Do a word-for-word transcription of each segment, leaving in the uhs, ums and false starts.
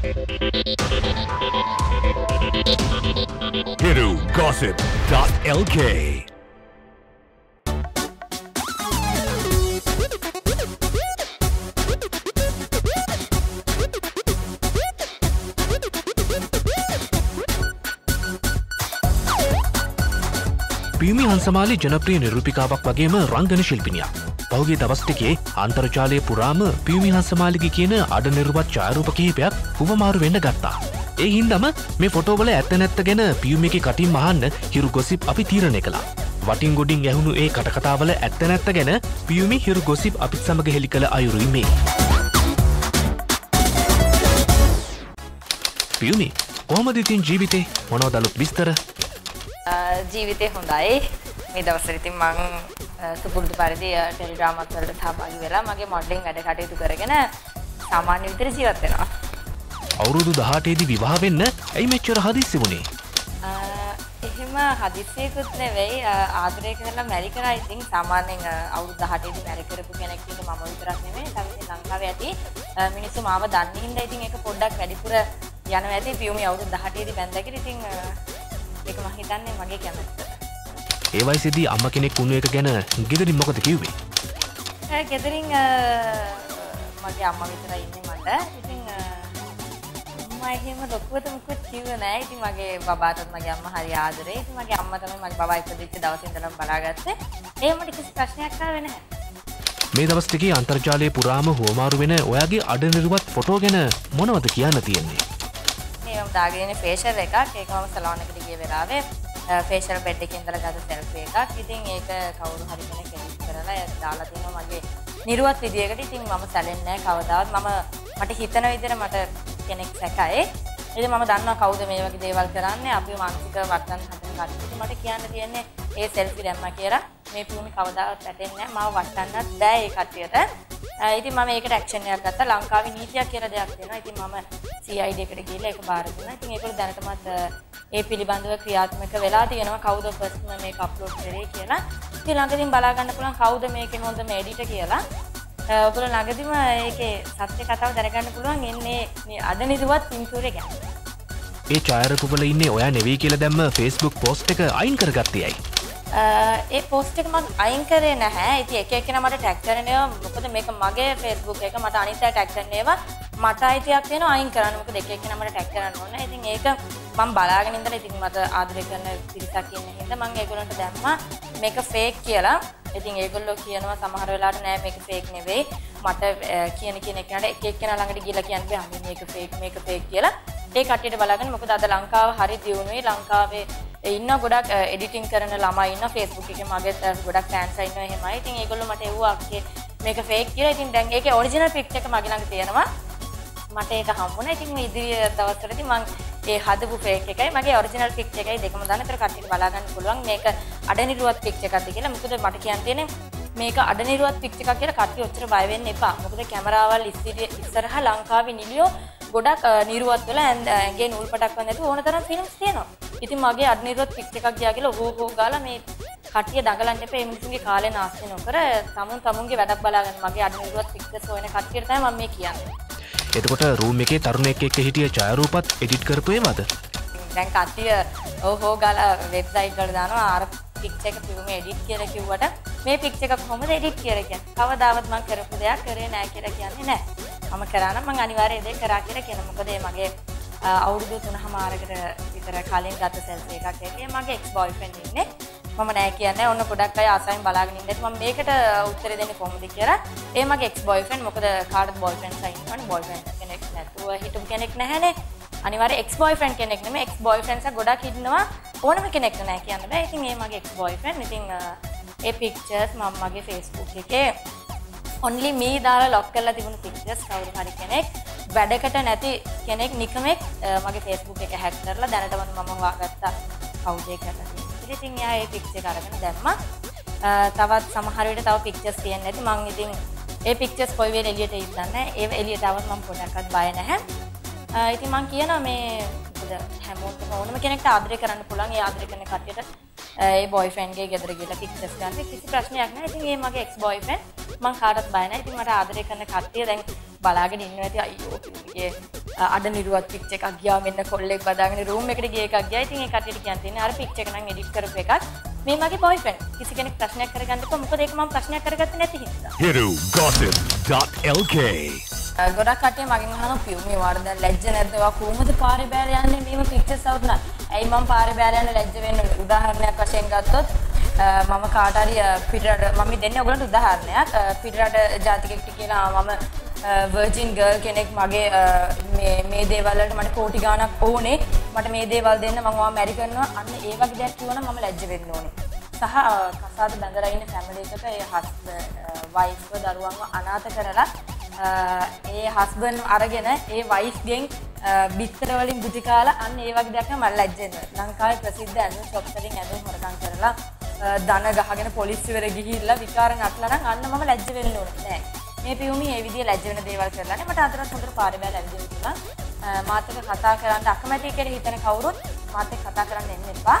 Hiru Gossip dot L K. Piyumi Hansamali ජනප්‍රිය නිරූපිකාවක් වගේම රංගන ශිල්පිනියක්. පහුගිය දවස් ටිකේ අන්තර්ජාලය පුරාම පියුමි හංසමාලිගේ කියන අඩ නිර්වත් ඡායාරූප කිහිපයක් හුවමාරු වෙන්න ගත්තා. ඒ හින්දාම මේ ෆොටෝවල ඇත්ත නැත්ත ගැන පියුමිගේ කටින් අහන්න හිරු ගොසිප් අපි තීරණය කළා. වටින් ගොඩින් ඇහුණු ඒ කටකතාවල ඇත්ත නැත්ත ගැන පියුමි හිරු ගොසිප් අපිත් සමග හෙළි කළ අයුරුයි මේ. පියුමි කොහොමද ඉතින් ජීවිතේ මොනවද අලුත් විස්තර? ජීවිතේ හොඳයි. මේ දවස්වල ඉතින් මම සුපුරුදු පරිදි ටෙලිග්‍රාමත් වලට සහභාගී වෙලා මගේ මොඩලින් වැඩ කටයුතු කරගෙන සාමාන්‍ය විදිහට ජීවත් වෙනවා. අවුරුදු දහඅටේ දී විවාහ වෙන්න ඇයි මෙච්චර හදිස්සි වුනේ? එහෙම හදිස්සියකුත් නෙවෙයි ආදරය කරලා මැරි කරා. ඉතින් සාමාන්‍යයෙන් අවුරුදු දහඅටේ දී මැරි කරපු කෙනෙක් විදිහට මම විතරක් නෙමෙයි. තමයි ලංකාවේ ඇති මිනිස්සු මාව දන්නේ හින්දා ඉතින් ඒක පොඩ්ඩක් වැඩිපුර යනවා ඇති. පියුමි අවුරුදු දහඅටේ දී බැඳලා කියලා ඉතින් ඒක මම හිතන්නේ මගේ කැමැත්ත. ඒ වයසේදී අම්මා කෙනෙක් වුණ එක ගැන ගෙදරින් මොකද කිව්වේ? ඒ ගෙදරින් මගේ අම්මා විතරයි ඉන්නේ මට. ඉතින් මම එහෙම ලොකුවට මුකුත් කිව්වේ නෑ. ඉතින් මගේ බබාටත් මගේ අම්මා හරි ආදරේ. ඉතින් මගේ අම්මා තමයි මගේ බබා ඉපදිච්ච දවසේ ඉඳලම බලාගත්තේ. ඒ මට කිසි ප්‍රශ්නයක් ආවේ නැහැ. මේ දවස් ටිකේ අන්තර්ජාලය පුරාම හුවමාරු වෙන ඔයාගේ අඩ නිර්වත් ෆොටෝ ගැන මොනවද කියන්න තියෙන්නේ? මේ මම දාගෙන ඉන්නේ ෆේෂල් එකක්. ඒක මම සලෝන් එකට ගිය වෙලාවේ ෆේෂල් බෙඩ් එකේ ඉඳලා ගත්ත සෙල්ෆි එකක්. ඉතින් ඒක කවුරු හරි කෙනෙක් එඩිට් කරලා ඒක දාලා තියෙනවා මගේ නිර්වත් විදියකට. ඉතින් මම සැලෙන්නේ නැහැ කවදාවත්. මම මට හිතන විදිහට මට කෙනෙක් සැකයි. ඉතින් මම දන්නවා කවුද මේ වගේ දේවල් කරන්නේ. අපි මානසික වර්තන හදන කට්ටියට මට කියන්න තියෙන්නේ ඒ සෙල්ෆි දැම්මා කියලා මේ පියුමි කවදාවත් වැටෙන්නේ නැහැ. මාව වටන්නත් බෑ ඒ කට්ටියට. ඉතින් මම ඒකට ඇක්ෂන් එකක් ගත්තා. ලංකාවේ නීතියක් කියලා දෙයක් තියෙනවා. ඉතින් මම C I D එකට ගිහලා ඒක බාර දුන්නා. ඉතින් ඒකවල දැනටමත් ඒ පිළිබඳව ක්‍රියාත්මක වෙලා තියෙනවා. කවුද ෆස්ට්ම මේක අප්ලෝඩ් කරේ කියලා. ඉතින් ළඟදීම බලා ගන්න පුළුවන් කවුද මේකේ හොඳම එඩිටර් කියලා. ඔයගොල්ලෝ ළඟදීම ඒකේ සත්‍ය කතාව දැනගන්න පුළුවන් එන්නේ මේ අද නිදුවත් පින්තූරේ ගැන. ඒ ඡායාරූපවල ඉන්නේ ඔයා නෙවෙයි කියලා දැම්ම Facebook post එක අයින් කරගත්තේ ඇයි? ඒ පෝස්ට් එක මම අයින් කරේ නැහැ. ඉතින් එක එකනා මට ටැග් කරන ඒවා මොකද මේක මගේ Facebook එක මට අනිත් අය ටැග් කරන ඒවා මට අයිතියක් වෙනවා අයින් කරන්න. මොකද එක එකනා මට ටැග් කරන්න ඕනේ. ඉතින් ඒක මම බලාගෙන ඉඳලා ඉතින් මට ආදරය කරන පිරිසක් ඉන්න හින්දා මම ඒගොල්ලන්ට දැම්මා මේක ෆේක් කියලා. ඉතින් ඒගොල්ලෝ කියනවා සමහර වෙලාවට නෑ මේක ෆේක් නෙවෙයි. මට කියන කියන එකනට එක එකනා ළඟට ගිහලා කියන්නේ අම්මේ මේක ෆේක් මේක ෆේක් කියලා. ඒ කට්ටියට බලාගෙන මොකද අද ලංකාව හරි දියුණුවේ. ලංකාවේ ඉන්න ගොඩක් එඩිටින් කරන ළමයි ඉන්න Facebook එකේ මගේ ගොඩක් ෆෑන්ස් ඉන්නවා එහෙමයි. ඉතින් ඒගොල්ලෝ මට එව්වා අක්කේ මේක ෆේක් කියලා. ඉතින් දැන් ඒකේ ඔරිජිනල් පික්චර් එක මගේ ළඟ තියෙනවා. මට ඒක හම්බුණා. ඉතින් මේ ඉදිරි දවස්වලදී මම ඒ හදපු ෆේක් එකයි මගේ ඔරිජිනල් පික්චර් එකයි දෙකම දාන්න. ඒතර කට්ටියට බලා ගන්න පුළුවන් මේක අඩනිරුවත් පික්චර් එකක්ද කියලා. මොකද මට කියන්න තියෙන්නේ මේක අඩනිරුවත් පික්චර් එකක් කියලා කට්ටිය ඔච්චර බය වෙන්න එපා. මොකද කැමරාවල් ඉස්සරහා ලංකාවේ නිලියෝ ගොඩක් නිරුවත් වෙලා ඇඟේ නූල් පටක් වන්න නැතුව ඕන තරම් ෆිල්ම්ස් තියෙනවා. ඉතින් මගේ අඩනිරුවත් පික්චර් එකක් ගියා කියලා හෝ හෝ ගාලා මේ කට්ටිය දඟලන්න එපා. මේ මිනිස්සුන්ගේ කාලේ නාස්ති නොකර තමුන් තමුන්ගේ වැඩක් බලාගන්න. මගේ අඩනිරුවත් පික්චර්ස් හොයන කට්ටියට තමයි මම මේ කියන්නේ. එතකොට රූම් එකේ තරුණයෙක් එක්ක හිටිය ඡායාරූපත් එඩිට් කරපු ඒවාද? දැන් කට්ටිය ඕ හෝ ගාලා වෙබ්සයිට් වල දානවා අර පික්චර් එක පියුමි එඩිට් කියලා කිව්වට මේ පික්චර් එක කොහොමද එඩිට් කියලා කියන්නේ. කවදාවත් මම කරපු දෙයක් කරේ නැහැ කියලා කියන්නේ නැහැ. මම කරා නම් මම අනිවාර්යයෙන් ඒක කරා කියලා කියනවා. මොකද මේ මගේ අවුරුදු තුනමාරකට විතර කලින් ගත සෙල්ෆි එකක් ඇවිල්ලා මගේ එක්ස් බොයිෆ්‍රෙන්ඩ් ඉන්නේ. මම නෑ කියන්නේ ඔන්න ගොඩක් අය ආසයෙන් බලාගෙන ඉඳලා මම මේකට උත්තර දෙන්නේ කොහොමද කියලා. ඒ මගේ එක්ස් බොයිෆ්‍රෙන්ඩ් මොකද කාටද බොයිෆ්‍රෙන්ඩ්ස් ඉන්නවනේ බොයිෆ්‍රෙන්ඩ් කෙනෙක් නැතුව හිටුම් කෙනෙක් නැහැනේ. අනිවාර්ය එක්ස් බොයිෆ්‍රෙන්ඩ් කෙනෙක් නෙමෙයි එක්ස් බොයිෆ්‍රෙන්ඩ්ස් ගොඩක් ඉන්නවා. ඕනම කෙනෙක් නෑ කියන්න බෑ. ඉතින් මේ මගේ එක්ස් බොයිෆ්‍රෙන්ඩ්. ඉතින් ඒ පික්චර්ස් මම මගේ Facebook එකේ only me දාලා ලොක් කරලා තිබුණු පික්චර්ස් කවුරු හරි කෙනෙක් වැඩකට නැති කෙනෙක් නිකමෙක් මගේ Facebook එක හැක් කරලා දැනටම මම හොයාගත්තා කවුද ඒ කරලා තියෙන්නේ. ඉතින් එයා ඒ පික්චර් එක අරගෙන දැම්මා. තවත් සමහර විට තව පික්චර්ස් තියෙන්නේ නැති මම ඉතින් ඒ පික්චර්ස් කොයි වෙලේ එළියට එයිද නැහැ. ඒ එළියට આવත් මම පොඩක්වත් බය නැහැ. ඉතින් මම කියනවා මේ මොකද හැමෝටම ඕනම කෙනෙක්ට ආදරය කරන්න පුළුවන්. ඒ ආදරය කරන කට්ටියට ඒ බොයිෆ්‍රෙන්ඩ්ගේ ගෙදර ගිහලා පික්චර්ස් ගන්න කිසි ප්‍රශ්නයක් නැහැ. ඉතින් ඒ මගේ එක්ස් බොයිෆ්‍රෙන්ඩ් මම කාටවත් බය නැහැ. ඉතින් මට ආදරය කරන කට්ටිය දැන් බලාගෙන ඉන්නවා. ඉතින් අයියෝ පියුමිගේ අඩ නිරුවත් පික්චර් එකක් ගියා මෙන්න කොල්ලෙක් බදාගෙන රූම් එකට ගිය එකක් ගියා. ඉතින් ඒ කට්ටියට කියන්න තියෙන්නේ අර පික්චර් එක නම් එඩිට් කරපු එකක්. මේ මගේ බොයිෆ්‍රෙන්ඩ්. කිසි කෙනෙක් ප්‍රශ්නයක් කරගන්න එපා. මොකද ඒක මම ප්‍රශ්නයක් කරගත්තේ නැති හින්දා. hiru gossip dot l k ගොඩක් කට්ටිය මගෙන් අහනවා පියුමේ වාර දැන් ලැජ්ජ නැද්ද? ඔයා කොහොමද පාරේ බෑලා යන්නේ මේව පික්චර්ස් අවුනා? ඇයි මම පාරේ බෑලා යන්න ලැජ්ජ වෙන්නේ? උදාහරණයක් වශයෙන් ගත්තොත් මම කාට හරි පිටරට මම දෙන්නේ ඔයගලන්ට උදාහරණයක්. පිටරට ජාතිකෙක්ට කියලා මම වර්ජින් ගර්ල් කෙනෙක් මගේ මේ මේ දේවල් වලට මට කෝටි ගාණක් ඕනේ. මට මේ දේවල් දෙන්න මම ඔයා මැරි කරනවා. අන්න ඒ වගේ දෙයක් කිව්වනම් මම ලැජ්ජ වෙන්න ඕනේ. සහ කසාද බැඳලා ඉන්න ෆැමිලි එකක ඒ හස්බන්ඩ් වයිෆ්ව දරුවන්ව අනාථ කරලා ඒ හස්බන්ඩ් අරගෙන ඒ වයිෆ්ගෙන් බිත්තර වලින් බුටි කාලා අන්න ඒ වගේ දෙයක් නම් මම ලැජ්ජ වෙනවා. ලංකාවේ ප්‍රසිද්ධ ඇඳුම් ෂොප් වලින් ඇඳුම් හොරකම් කරලා දන ගහගෙන පොලිසියට ගිහිල්ලා විකාර නටලා නම් අන්න මම ලැජ්ජ වෙන්න ඕනේ නෑ. මේ පියුමි මේ විදිය ලැජ්ජ වෙන දේවල් කරලා නේ මට අදටත් හොඳට පාරේ බෑ ලැජ්ජ වෙනවා. මාත් එක්ක කතා කරන්න අකමැති කියලා හිතන කවුරුත් මාත් එක්ක කතා කරන්න එන්න එපා.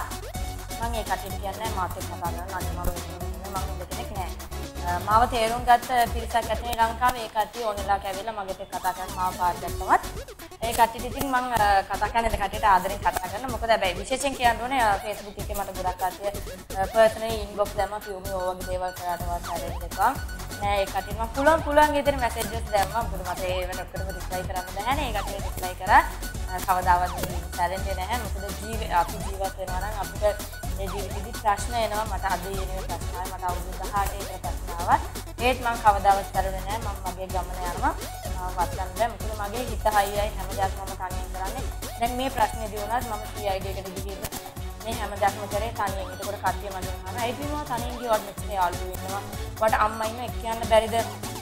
මම ඒ කටින් කියන්නේ මාත් එක්ක කතා කරන්න අනේ මම මම දෙකෙනෙක් නෑ. මාව තේරුම් ගත්ත පිරිසක් ඇතනේ ලංකාවේ. ඒ කට්ටිය ඕනෙලා කැවිලා මගෙත් එක්ක කතා කරන්න මාව පාර දැක්කමත් ඒ කට්ටියට ඉතින් මම කතා කරන ඒ කට්ටියට ආදරෙන් කතා කරනවා. මොකද හැබැයි විශේෂයෙන් කියන්න ඕනේ Facebook එකේ මට ගොඩක් කට්ටිය පර්සනලි ඉන්බොක්ස් දැම්මා පියුමි ඔය වගේ දේවල් කරාට වත් හරියට එපා. නෑ ඒ කට්ටිය මම පුළුවන් පුළුවන් විදිහට මැසේජස් දැම්මා. මොකද මට ඒ වෙන ඔක්කොම රිප්ලයි කරන්න බැහැනේ. ඒ කට්ටිය රිප්ලයි කරා කවදාවත් චැලෙන්ජ් නැහැ. මොකද ජීව අපි ජීවත් වෙනවා නම් අපිට මේ ජීවිතේදී ප්‍රශ්න එනවා. මට අද එන ප්‍රශ්න ආවා. මට අවුරුදු දහඅට ඒ ප්‍රශ්න ආවා. ඒත් මම කවදාවත් කරුවේ නැහැ. මම මගේ ගමන යනවා. මම වත්ලන්න බෑ. මොකද මගේ හිත හයියයි හැම දෙයක්ම මම තනියෙන් කරන්නේ. දැන් මේ ප්‍රශ්නේදී වුණත් මම සී අයි ඩී එකට ගිහින් මේ හැම දෙයක්ම කරේ තනියෙන්. ඒකෝර කට්ටිය මගෙන් අහනවා "ඇයි බිමෝ තනියෙන් ගියොත් මෙච්චර යාළුවෝ ඉන්නවා. වට අම්මා ඉන්න එක්ක යන්න බැරිද?"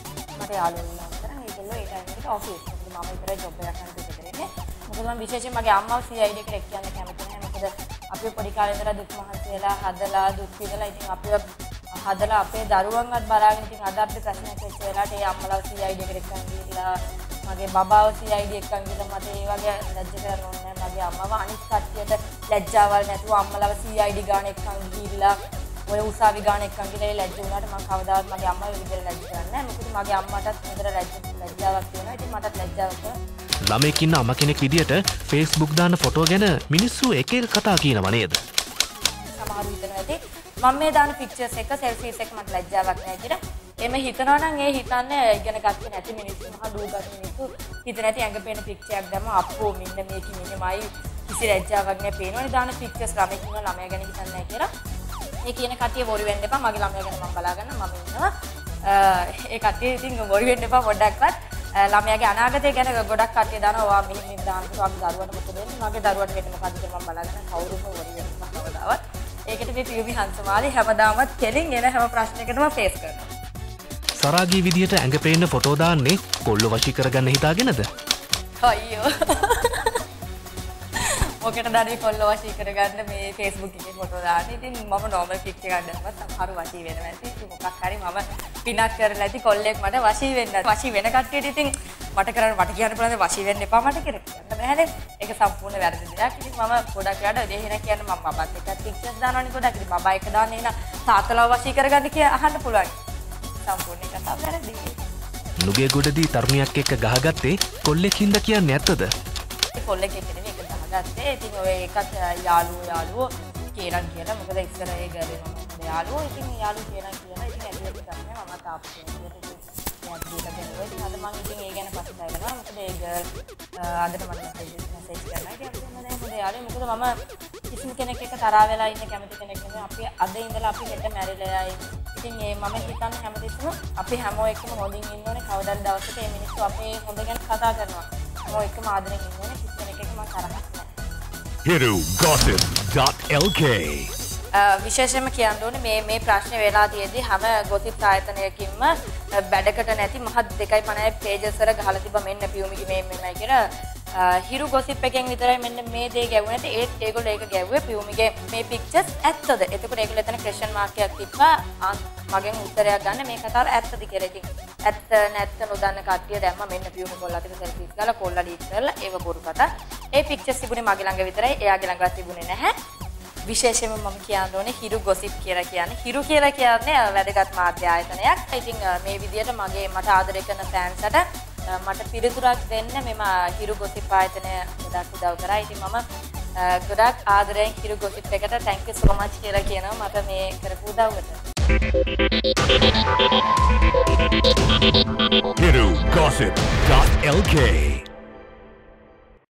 මට යාළුවෝ ඉන්නවා. ඒතරම් ඒගොල්ලෝ ඒ ටයිම් එකට ඔෆිස්. මොකද මම විතරයි ජොබ් එකක් කරන්නේ කරන්නේ. මොකද මම විශේෂයෙන් මගේ අම්මාව සී අයි ඩී එකට එක්ක යන්න කැමති නැහැ. මොකද අපි පොඩි කාලේ ඉඳලා දුක් මහන්සි වෙලා හදලා දුක් විඳලා ඉතින් අපිව හදලා අපේ දරුවන්වත් බලාගෙන ඉතින් අද අපිට ප්‍රශ්නයක් වෙච්ච වෙලාවට ඒ අම්මලා සී අයි ඩී එකට එක්කන් ගිහිල්ලා මගේ බබාව සී අයි ඩී එක්කන් ගිහිල්ලා මට ඒ වගේ ලැජ්ජ කරන්න ඕනේ නැහැ. මගේ අම්මව අනිත් කට්ටියට ලැජ්ජාවල් නැතුව අම්මලාව සී අයි ඩී ගාන එක්කන් ගිහිල්ලා ඔය උසාවි ගාන එක්කන් ගිහලා ඒ ලැජ්ජ වුණාට මම කවදාවත් මගේ අම්මව ඒ විදිහට ලැජ්ජ කරන්නේ නැහැ. මොකද මගේ අම්මටත් හොඳට ලැජ්ජ ලැජ්ජාවක් තියෙනවා. ඉතින් මටත් ලැජ්ජාවක් තියෙනවා. ළමෙක් ඉන්න අම්ම කෙනෙක් විදියට Facebook දාන ෆොටෝ ගැන මිනිස්සු එක එක කතා කියනවා නේද? සමහරු හිතනවා ඇති මම මේ දාන පික්චර්ස් එක සෙල්ෆීස් එක මට ලැජ්ජාවක් නැහැ කියලා. එමෙ හිතනවා නම් ඒ හිතන්නේ ඉගෙන ගත්තේ නැති මිනිස්සු මහ දූගත් මිනිස්සු හිත නැති ඇඟ පේන පික්චර් එකක් දැම්ම අප්පෝ මෙන්න මේකි මෙන්නමයි කිසි ලැජ්ජාවක් නැහැ පේනවනේ දාන පික්චර්ස් ළමයි කියන ළමයා ගැන හිතන්නේ නැහැ කියලා. ඒ කියන කට්ටිය බොරු වෙන්න එපා. මගේ ළමයා ගැන මම බලා ගන්න මම ඉන්නවා. ඒ කට්ටිය ඉතින් බොරු වෙන්න එපා පොඩ්ඩක්වත්. ළමයාගේ අනාගතය ගැන ගොඩක් කට්ටිය දානවා. ඔයා මෙහෙම මෙහෙම දානකොට අපි දරුවට මොකද වෙන්නේ? මගේ දරුවට වෙන්නේ මොකද්ද කියලා මම බලාගෙන කවුරුම බොරු වෙන්න එපා කවදාවත්. ඒකට මේ පියුමි හංසමාලි හැමදාමත් කෙලින් එන හැම ප්‍රශ්නයකටම ෆේස් කරනවා. සරාගී විදියට ඇඟ පේන්න ෆොටෝ දාන්නේ කොල්ලෝ වශී කරගන්න හිතාගෙනද? අයියෝ. මොකටද අර කොල්ලෝ වශී කරගන්න මේ Facebook එකේ ෆොටෝ දාන්නේ? ඉතින් මම නෝමල් පික් එකක් දැම්මත් සමහර වශී වෙනවා ඇති. ඉතින් මොකක් හරි මම පිනක් කරලා ඇති කොල්ලෙක් මට වශී වෙන්න. වශී වෙන කට්ටියට ඉතින් මට කරන්න මට කියන්න පුළුවන් වශී වෙන්න එපා මට කියලා කියන්න බෑනේ. ඒක සම්පූර්ණ වැරදි දෙයක්. ඉතින් මම ගොඩක් වෙලාවට ඔය දෙහිණ කියන්නේ මම බබත් එක්ක පික්චර්ස් දානවනේ ගොඩක්. ඉතින් බබා එක දාන්නේ නා තාත්තලාව වශී කරගන්න කියලා අහන්න පුළුවන්. සම්පූර්ණ කතාව වැරදි. නුගේ ගොඩදී තරුණියක් එක්ක ගහගත්තේ කොල්ලෙක් හින්දා කියන්නේ ඇත්තද? ඒ කොල්ලෙක් එක්ක නෙමෙයි ඒක ගහගත්තේ. ඉතින් ඔය එකත් යාළුවෝ යාළුවෝ කියලා කියලා. මොකද ඉස්සර ඒ ගලේ මම යාළුවෝ ඉතින් යාළුවෝ කියලා කියලා. ඉතින් ඇදලා තමයි මම තාප්පු කියලා. ඉතින් ඉතින් අද මම ඉතින් ඒ ගැන පස්සේ බලනවා. මොකද ඒ ගර්ල් අදට මට මැසේජ් මැසේජ් කරනවා. ඉතින් අපි මොනවද මොකද යාළුවෝ මොකද මම කිසිම කෙනෙක් එක්ක තරහා වෙලා ඉන්න කැමති කෙනෙක් නෙමෙයි. අපි අද ඉඳලා අපි හෙට මැරිලා යයි. ඉතින් මේ මම හිතන්නේ හැමදෙස්සම අපි හැමෝ එක්කම හොඳින් ඉන්න ඕනේ. කවදාද දවසක මේ මිනිස්සු අපේ හොඳ ගැන කතා කරනවා. හැමෝ එක්කම ආදරෙන් ඉන්න ඕනේ. කිසි කෙනෙක් එක්ක මම තරහක් නැහැ. hiru gossip dot l k විශේෂයෙන්ම කියන්න ඕනේ මේ මේ ප්‍රශ්නේ වෙලා තියෙද්දි හැම ගොසිප් ආයතනයකින්ම බැඩකට නැති මහත් දෙකයි පනහයි පේජස් වල ගහලා තිබ්බ මෙන්න පියුමිගේ මේ මෙන්නයි කියලා. හිරු ගොසිප් එකෙන් විතරයි මෙන්න මේ දේ ගැවුවේ නැති ඒත් ඒගොල්ලෝ ඒක ගැව්වේ පියුමිගේ මේ පික්චර්ස් ඇත්තද? එතකොට ඒගොල්ලෝ එතන ක්වෙස්චන් මාක් එකක් තිබ්බා. මගෙන් උත්තරයක් ගන්න මේ කතාව ඇත්තද කියලා. ඉතින් ඇත්ත නැත්ත නොදන්න කට්ටිය දැම්ම මෙන්න පියුමි කොල්ලා තිබු සෙල්ෆිස් ගාලා කොල්ලා ඩීට් කරලා ඒව බොරු කතා. ඒ පික්චර්ස් තිබුණේ මගේ ළඟ විතරයි. එයාගේ ළඟවත් තිබුණේ නැහැ. විශේෂයෙන්ම මම කියන්න ඕනේ හිරු ගොසිප් කියලා කියන්නේ. හිරු කියලා කියන්නේ වැදගත් මාධ්‍ය ආයතනයක්. ඉතින් මේ විදිහට මගේ මට ආදරය කරන ෆෑන්ස්ට මට පිළිතුරක් දෙන්න මෙම හිරු ගොසිප් ආයතනය ගොඩක් උදව් කරා. ඉතින් මම ගොඩක් ආදරයෙන් හිරු ගොසිප් එකට thank you so much කියලා කියනවා මට මේ කරපු උදව්වට. hiru gossip dot l k